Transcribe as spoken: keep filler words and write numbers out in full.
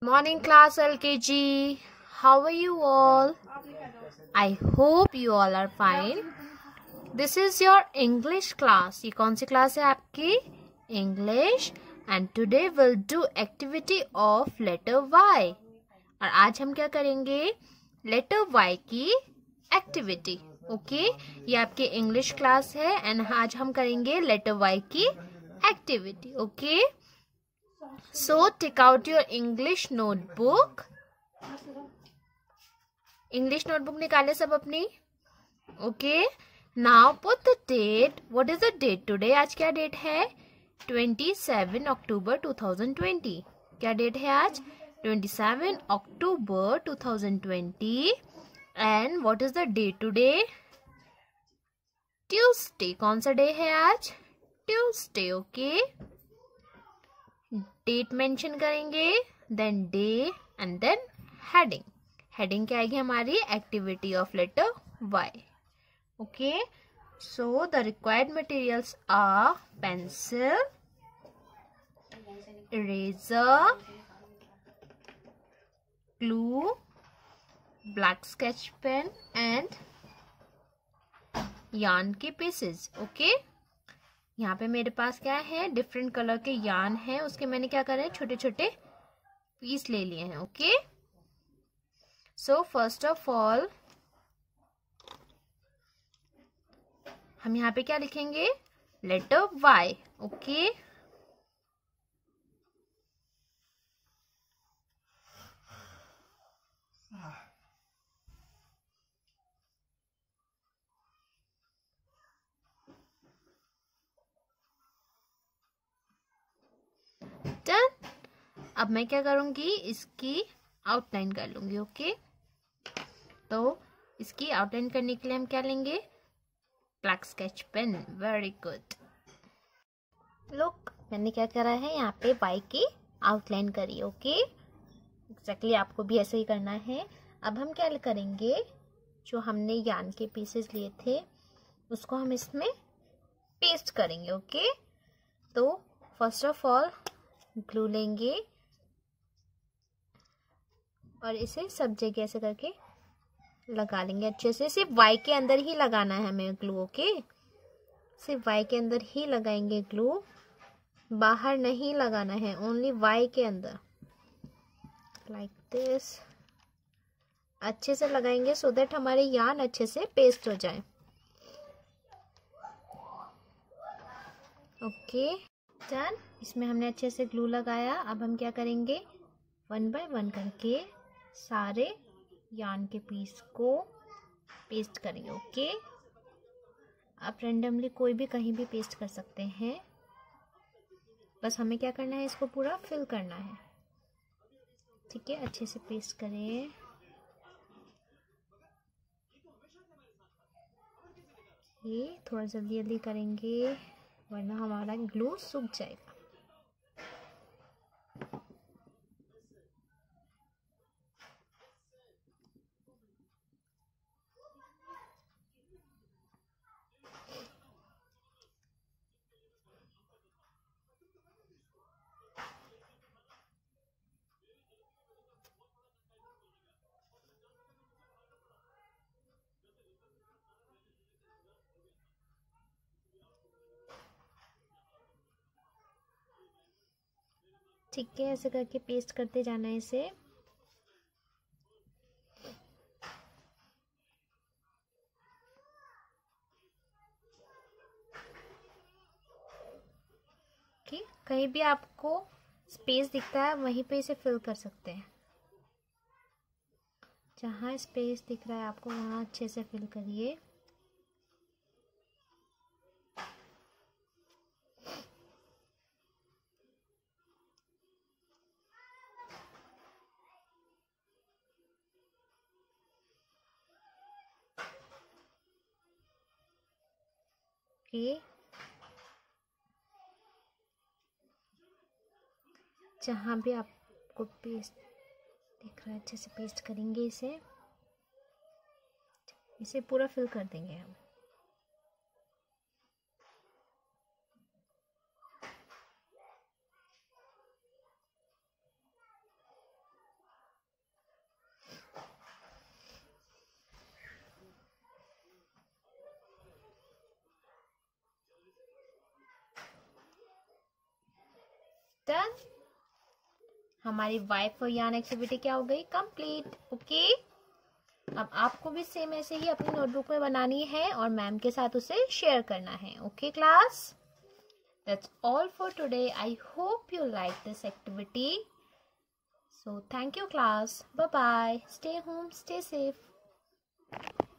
Morning class L K G. How are you all? I hope you all are fine. This is your English class. ये कौन सी class है आपकी? English. And today we'll do activity of letter Y. और आज हम क्या करेंगे? Letter Y की activity. Okay okay? ये आपकी इंग्लिश क्लास है एंड आज हम करेंगे लेटर वाई की activity. Okay, so take out your English notebook. English notebook निकाले सब अपनी. Okay, now put the date. What is the date today? आज क्या डेट है? Twenty seven October two thousand twenty. क्या डेट है आज? Twenty seven October two thousand twenty. And what is the date today? Tuesday. कौन सा day है आज? ट्यूसडे. ओके, डेट मेंशन करेंगे, then day and then heading. Heading क्या आएगी हमारी? Activity of letter Y. Okay, so the required materials are pencil, eraser, glue, black sketch pen and yarn के pieces. Okay, यहाँ पे मेरे पास क्या है? डिफरेंट कलर के yarn है, उसके मैंने क्या करा है? छोटे छोटे पीस ले लिए हैं. Okay, so first of all हम यहाँ पे क्या लिखेंगे? Letter Y. Okay, done. अब मैं क्या करूंगी? इसकी आउटलाइन कर लूंगी. ओके, तो इसकी आउटलाइन करने के लिए हम क्या लेंगे? Black sketch pen. Very good. Look, मैंने क्या करा है? यहाँ पे वाई की आउटलाइन करी. ओके, एक्जैक्टली आपको भी ऐसे ही करना है. अब हम क्या करेंगे? जो हमने यार्न के पीसेस लिए थे उसको हम इसमें पेस्ट करेंगे. ओके, तो फर्स्ट ऑफ ऑल ग्लू लेंगे और इसे सब जगह ऐसे करके लगा लेंगे अच्छे से. सिर्फ वाई के अंदर ही लगाना है हमें ग्लू. ओके, सिर्फ वाई के अंदर ही लगाएंगे ग्लू, बाहर नहीं लगाना है, ओनली वाई के अंदर. लाइक दिस अच्छे से लगाएंगे सो दैट हमारे यार्न अच्छे से पेस्ट हो जाए. Okay, done. इसमें हमने अच्छे से ग्लू लगाया. अब हम क्या करेंगे? वन बाय वन करके सारे यार्न के पीस को पेस्ट करेंगे. ओके, आप रेंडमली कोई भी कहीं भी पेस्ट कर सकते हैं, बस हमें क्या करना है? इसको पूरा फिल करना है. ठीक है, अच्छे से पेस्ट करें. ये थोड़ा जल्दी जल्दी करेंगे वरना हमारा ग्लू सूख जाएगा. ठीक है, ऐसे करके पेस्ट करते जाना है इसे. ठीक, कहीं भी आपको स्पेस दिखता है वहीं पे इसे फिल कर सकते हैं. जहाँ स्पेस दिख रहा है आपको वहाँ अच्छे से फिल करिए. ओके, जहाँ भी आपको पेस्ट दिख रहा है अच्छे से पेस्ट करेंगे इसे. इसे पूरा फिल कर देंगे हम. डन। हमारी वाई फॉर यार्न एक्टिविटी क्या हो गई? कंप्लीट। ओके, अब आपको भी सेम ऐसे ही अपनी नोटबुक में बनानी है और मैम के साथ उसे शेयर करना है। Okay class, that's all for today. I hope you like this activity. So thank you class. Bye bye. Stay home, stay safe.